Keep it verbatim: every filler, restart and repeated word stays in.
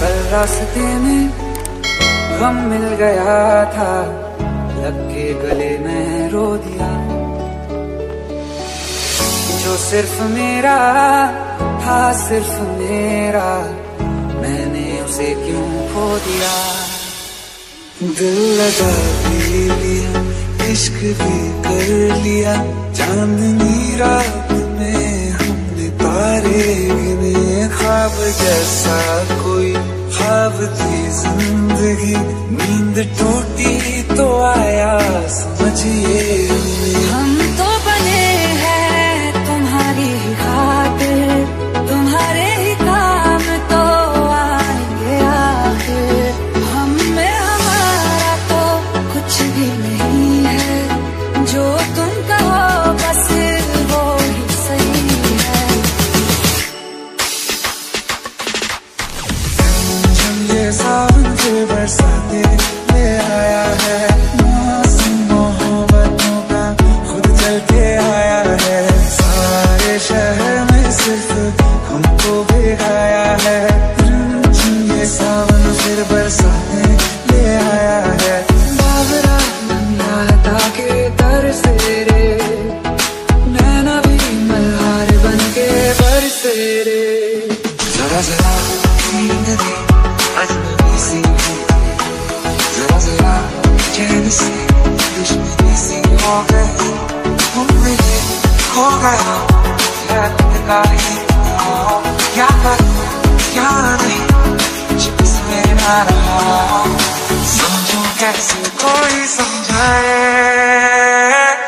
कल रास्ते में गम मिल गया था, लग के गले में रो दिया। जो सिर्फ मेरा था, सिर्फ मेरा, मैंने उसे क्यों खो दिया। दिल लगा भी लिया, इश्क भी कर लिया, चांदनी रात में हमने तारे गिने। ख्वाब जैसा कोई ख्वाब थी जिंदगी, नींद टूटी तो आया समझिए। हम तो बने हैं तुम्हारी ही खातिर, तुम्हारे ही काम तो आएंगे आखिर। हम में हमारा तो कुछ भी नहीं है, जो तुम कहो बस वो ही सही है। ये सावन के बरसाते ले आया है, मौसम मोहब्बतों का खुद चल के आया है। सारे शहर में सिर्फ हमको भिगाया है, ये सावन फिर बरसाते ले आया है। बाबरा दुनिया के दर से रे, नैना भी मल्हार बन के बरसे रे। जरा जरा नींद दे अजनबी सी, जरा जरा चैन से दुश्मनी सी हो गई। तुम मिले खो गया, याद का ही हो, क्या करूं क्या नहीं कुछ इसमें ना रहा। समझो कैसे कोई समझाए।